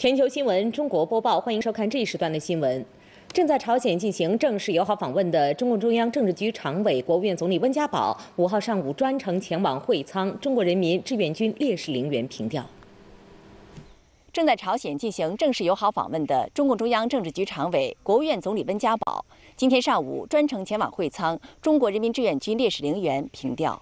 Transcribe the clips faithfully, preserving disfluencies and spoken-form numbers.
全球新闻中国播报，欢迎收看这一时段的新闻。正在朝鲜进行正式友好访问的中共中央政治局常委、国务院总理温家宝，五号上午专程前往会仓中国人民志愿军烈士陵园凭吊。 正在朝鲜进行正式友好访问的中共中央政治局常委、国务院总理温家宝，今天上午专程前往会仓中国人民志愿军烈士陵园凭吊。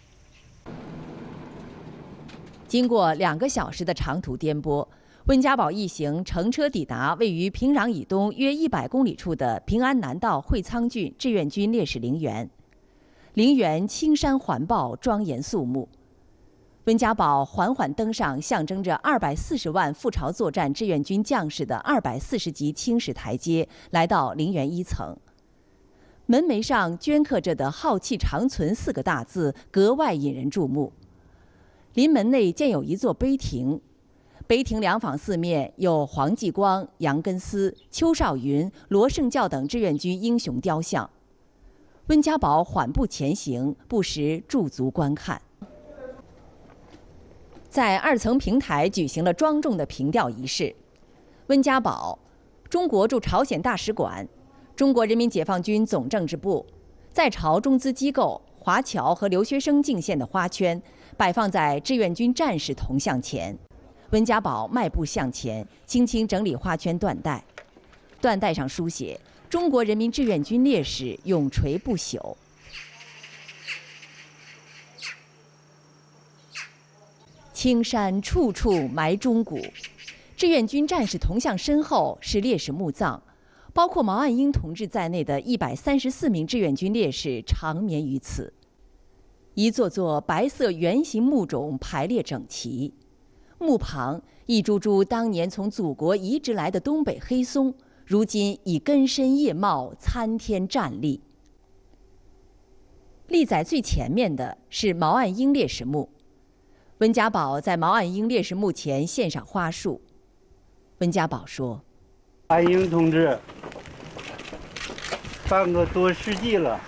经过两个小时的长途颠簸，温家宝一行乘车抵达位于平壤以东约一百公里处的平安南道会仓郡志愿军烈士陵园。陵园青山环抱，庄严肃穆。温家宝缓缓登上象征着二百四十万赴朝作战志愿军将士的二百四十级青石台阶，来到陵园一层。门楣上镌刻着的“浩气长存”四个大字格外引人注目。临门内建有一座碑亭，碑亭两坊四面有黄继光、杨根思、邱少云、罗胜教等志愿军英雄雕像。温家宝缓步前行，不时驻足观看。在二层平台举行了庄重的凭吊仪式。温家宝、中国驻朝鲜大使馆、中国人民解放军总政治部、在朝中资机构、华侨和留学生敬献的花圈摆放在志愿军战士铜像前。温家宝迈步向前，轻轻整理花圈缎带，缎带上书写“中国人民志愿军烈士永垂不朽”。青山处处埋忠骨，志愿军战士铜像身后是烈士墓葬，包括毛岸英同志在内的一百三十四名志愿军烈士长眠于此。一座座白色圆形木冢排列整齐，墓旁一株株当年从祖国移植来的东北黑松，如今已根深叶茂，参天站立。立在最前面的是毛岸英烈士墓。温家宝在毛岸英烈士墓前献上花束。温家宝说：“ 岸英同志，半个多世纪了，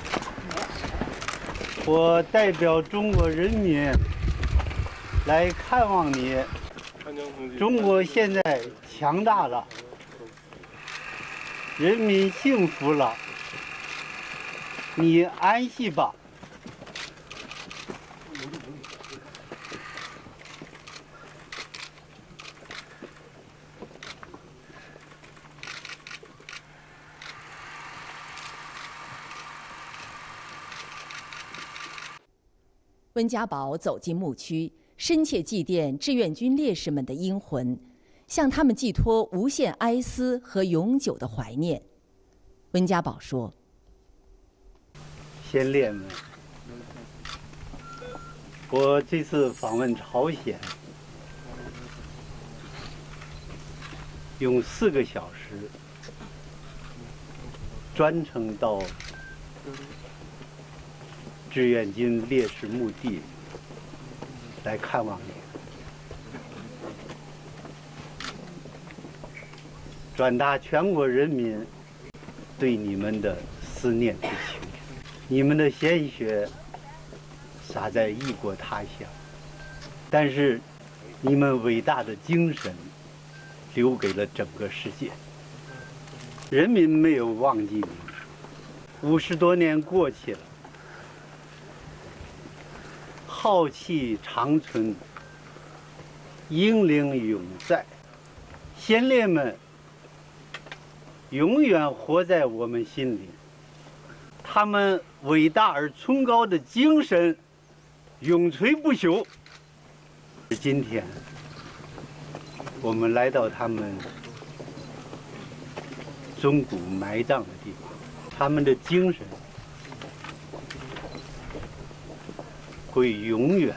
我代表中国人民来看望你。中国现在强大了，人民幸福了，你安息吧。” 温家宝走进墓区，深切祭奠志愿军烈士们的英魂，向他们寄托无限哀思和永久的怀念。温家宝说：“ 先烈们，我这次访问朝鲜，用四个小时专程到志愿军烈士墓地来看望你，转达全国人民对你们的思念之情。你们的鲜血洒在异国他乡，但是你们伟大的精神留给了整个世界。人民没有忘记你们，五十多年过去了，浩气长存，英灵永在。先烈们永远活在我们心里，他们伟大而崇高的精神永垂不朽。今天我们来到他们钟骨埋葬的地方，他们的精神会永远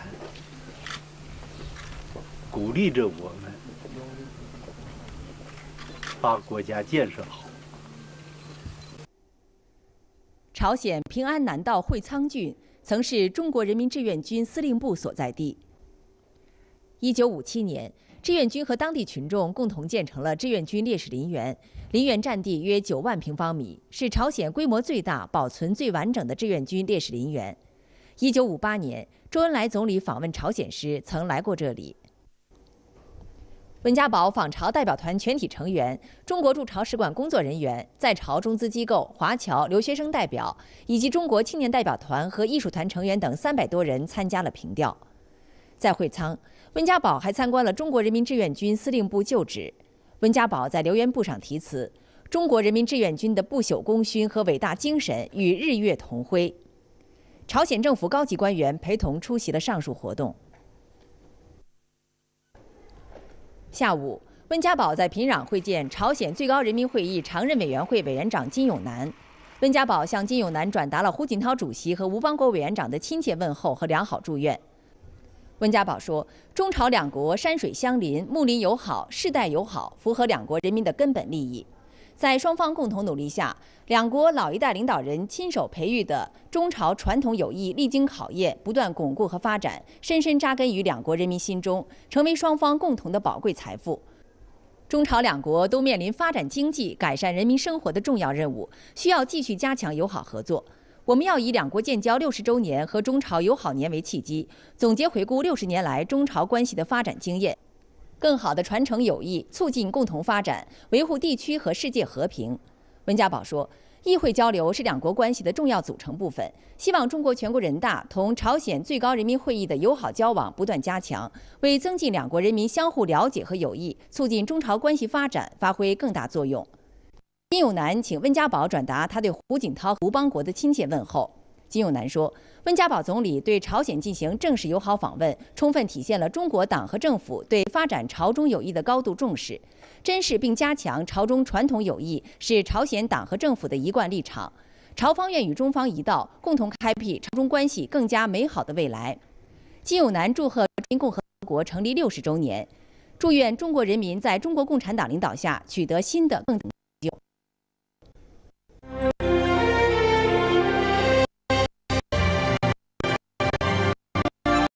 鼓励着我们把国家建设好。 朝鲜平安南道会仓郡曾是中国人民志愿军司令部所在地。一九五七年，志愿军和当地群众共同建成了志愿军烈士陵园，陵园占地约九万平方米，是朝鲜规模最大、保存最完整的志愿军烈士陵园。一九五八年，周恩来总理访问朝鲜时曾来过这里。 温家宝访朝代表团全体成员、中国驻朝使馆工作人员、在朝中资机构、华侨、留学生代表以及中国青年代表团和艺术团成员等三百多人参加了凭吊。在会仓，温家宝还参观了中国人民志愿军司令部旧址。温家宝在留言簿上题词：“中国人民志愿军的不朽功勋和伟大精神与日月同辉。”朝鲜政府高级官员陪同出席了上述活动。下午，温家宝在平壤会见朝鲜最高人民会议常任委员会委员长金永南。温家宝向金永南转达了胡锦涛主席和吴邦国委员长的亲切问候和良好祝愿。温家宝说：“中朝两国山水相邻，睦邻友好，世代友好，符合两国人民的根本利益。在双方共同努力下，两国老一代领导人亲手培育的中朝传统友谊历经考验，不断巩固和发展，深深扎根于两国人民心中，成为双方共同的宝贵财富。中朝两国都面临发展经济、改善人民生活的重要任务，需要继续加强友好合作。我们要以两国建交六十周年和中朝友好年为契机，总结回顾六十年来中朝关系的发展经验，更好地传承友谊，促进共同发展，维护地区和世界和平。”温家宝说：“议会交流是两国关系的重要组成部分，希望中国全国人大同朝鲜最高人民会议的友好交往不断加强，为增进两国人民相互了解和友谊，促进中朝关系发展发挥更大作用。”金永南请温家宝转达他对胡锦涛、吴邦国的亲切问候。金永南说：“温家宝总理对朝鲜进行正式友好访问，充分体现了中国党和政府对发展朝中友谊的高度重视，珍视并加强朝中传统友谊是朝鲜党和政府的一贯立场。朝方愿与中方一道，共同开辟朝中关系更加美好的未来。”金永南祝贺人民共和国成立六十周年，祝愿中国人民在中国共产党领导下取得新的更。